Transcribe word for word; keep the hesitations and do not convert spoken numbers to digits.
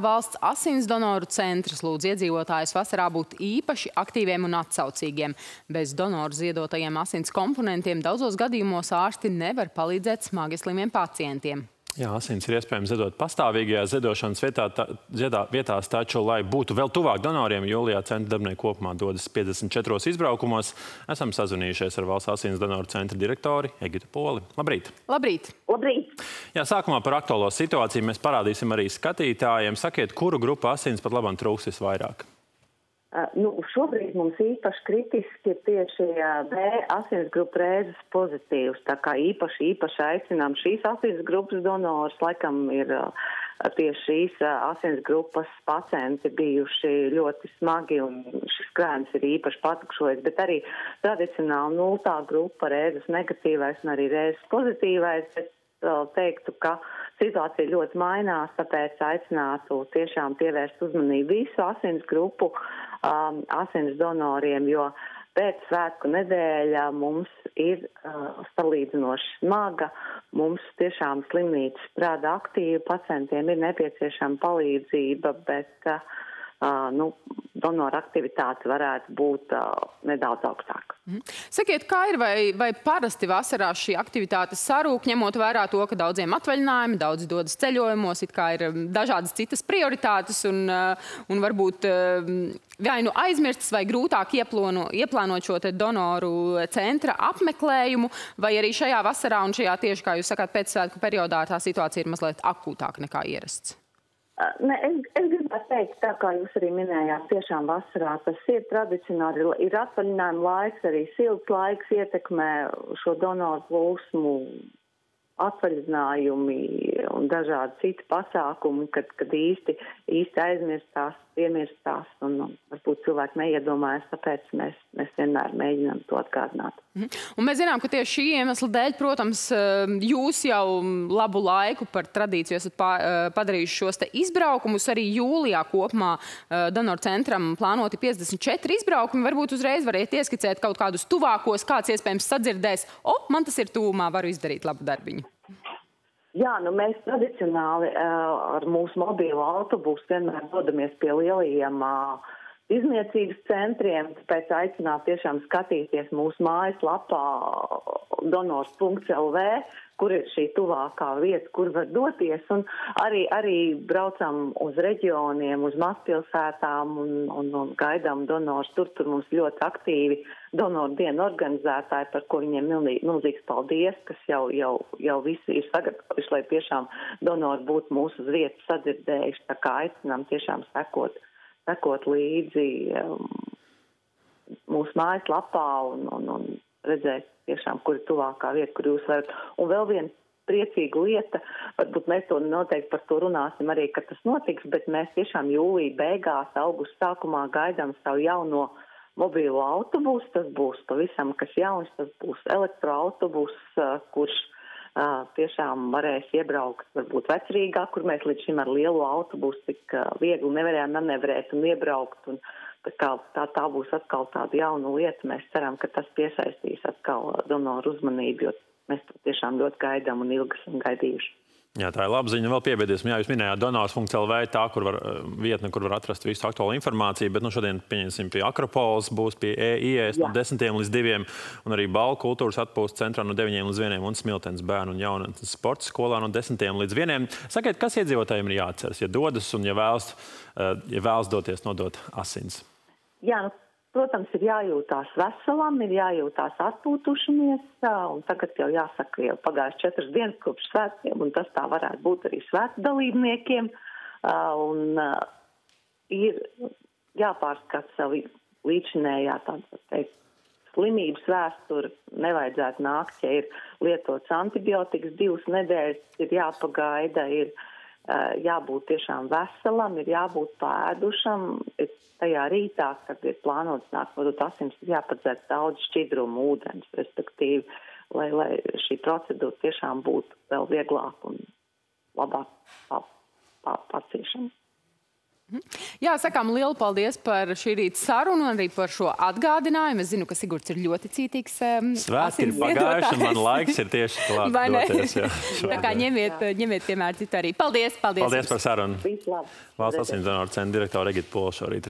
valsts asins donoru centrs lūdz iedzīvotājus vasarā būt īpaši aktīviem un atsaucīgiem. Bez donoru ziedotajiem asins komponentiem daudzos gadījumos ārsti nevar palīdzēt smagi slimiem pacientiem. Jā, asins ir iespējams ziedot pastāvīgajā ziedošanas vietā, tā, ziedā, vietās, taču, lai būtu vēl tuvāk donoriem, jūlijā centra darbinieki kopumā dodas piecdesmit četros izbraukumos. Esam sazvanījušies ar valsts asins donoru centra direktori Egitu Poli. Labrīt! Labrīt! Labrīt! Jā, sākumā par aktuālo situāciju mēs parādīsim arī skatītājiem. Sakiet, kuru grupu asins pat labam trūks visvairāk? Uh, nu, šobrīd mums īpaši kritiski ir tieši uh, B asins grupu rēzes pozitīvs. Tā kā īpaši, īpaši aicinām šīs asins grupas donors, laikam ir uh, tieši šīs uh, asins grupas pacienti bijuši ļoti smagi un šis krājums ir īpaši patukšojis, bet arī tradicionāli nultā grupa rēzes negatīvais un arī rēzes pozitīvais. Es uh, teiktu, ka situācija ļoti mainās, tāpēc aicinātu tiešām pievērst uzmanību visu asins grupu um, asins donoriem, jo pēc svētku nedēļa mums ir uh, salīdzinoši smaga. Mums tiešām slimnīca strādā aktīvi, pacientiem ir nepieciešama palīdzība, bet uh, uh, nu, donora aktivitāte varētu būt uh, nedaudz augstāka. Mhm. Sakiet, kā ir, vai, vai parasti vasarā šī aktivitāte sarūk, ņemot vērā to, ka daudziem atvaļinājumi, daudz dodas ceļojumos, it kā ir dažādas citas prioritātes un, un varbūt vai nu aizmirstas vai grūtāk ieplāno, ieplānot šo te donoru centra apmeklējumu, vai arī šajā vasarā un šajā tieši, kā jūs sakāt, pēcsvētku periodā tā situācija ir mazliet akūtāka nekā ierasts? Ne, es, es gribētu teikt, tā kā jūs arī minējāt, tiešām vasarā tas ir tradicionāli, ir atvaļinājuma laiks, arī silts laiks ietekmē šo donoru plūsmu, atvaļinājumi un dažādi citi pasākumi, kad, kad īsti, īsti aizmirstās, piemirstās un, un varbūt cilvēki neiedomājas, tāpēc mēs, mēs vienmēr mēģinām to atgādināt. Mhm. Un mēs zinām, ka tieši šī iemesla dēļ, protams, jūs jau labu laiku par tradīciju esat padarījuši šos te izbraukumus. Arī jūlijā kopumā donoru centram plānoti piecdesmit četri izbraukumi. Varbūt uzreiz variet ieskicēt kaut kādus tuvākos, kāds iespējams sadzirdēs. O, man tas ir tuvumā, varu izdarīt labu darbiņu. Jā, nu mēs tradicionāli uh, ar mūsu mobīlo autobusu vienmēr dodamies pie lielajiem uh, izniecības centriem, tāpēc aicināt tiešām skatīties mūsu mājaslapā donors punkts L V, kur ir šī tuvākā vieta, kur var doties, un arī, arī braucam uz reģioniem, uz mazpilsētām un, un, un gaidām donors. Tur, tur mums ļoti aktīvi donoru dienu organizētāji, par ko viņiem milzīgs paldies, kas jau, jau, jau visi ir sagatavojuši, lai tiešām donori būtu mūsu uz vietas sadzirdējuši. Tā kā aicinām tiešām sekot, sekot līdzi um, mūsu mājaslapā un, un, un redzēt tiešām, kur ir tuvākā vieta, kur jūs varat. Un vēl viena priecīga lieta, varbūt mēs to noteikti par to runāsim arī, ka tas notiks, bet mēs tiešām jūlija beigās, augusta sākumā gaidām savu jauno mobīlo autobusu. Tas būs pavisam kas jauns, tas būs elektroautobus, kurš uh, tiešām varēs iebraukt varbūt Vecrīgā, kur mēs līdz šim ar lielu autobusu tik uh, viegli nevarējām manevrēt un iebraukt. Un tā, tā, tā būs atkal tāda jauna lieta. Mēs ceram, ka tas piesaistīs atkal donoru uzmanību, jo mēs to tiešām ļoti gaidām un ilgi esam gaidījuši. Jā, tā ir laba ziņa. Vēl piebiedīsim, jā, jūs minējāt donors punkts L V, tā, kur var, vietne, kur var atrast visu aktuālu informāciju, bet nu šodien, pieņemsim, pie Akropols būs pie E I E S no desmitiem līdz diviem, un arī Balvu kultūras atpūstas centrā no deviņiem līdz vieniem, un Smiltenes bērnu un jaunatnes sporta skolā no desmitiem līdz vieniem. Sakiet, kas iedzīvotājiem ir jāatceras, ja dodas un ja vēlas, ja vēlas doties nodot asins? Jā, nu, protams, ir jājūtās veselam, ir jājūtās atpūtušamies, un tagad jau jāsaka, jau pagājuši četras dienas kopš svētkiem, un tas tā varētu būt arī svētku dalībniekiem, un ir jāpārskata savu līdzinējā tāda, teikt, slimības vēsturi, nevajadzētu nākt, ja ir lietots antibiotikas divas nedēļas, ir jāpagaida, ir jābūt tiešām veselam, ir jābūt pēdušam, ir tajā rītā, kad ir plānots nākt nodot asins, ir jāpadzer daudz šķidrumu ūdens, respektīvi, lai, lai šī procedūra tiešām būtu vēl vieglāk un labāk paciešama. Jā, sakām lielu paldies par šī rīta sarunu un arī par šo atgādinājumu. Es zinu, ka Sigurds ir ļoti cītīgs um, Svētki ir pagājuši, man laiks ir tieši klāt doties. Jā, tā kā ņemiet, ņemiet piemēr citu arī. Paldies, paldies. Paldies par sarunu. Viss labi. Valsts asins donoru centra direktora Egita Pola šorīt.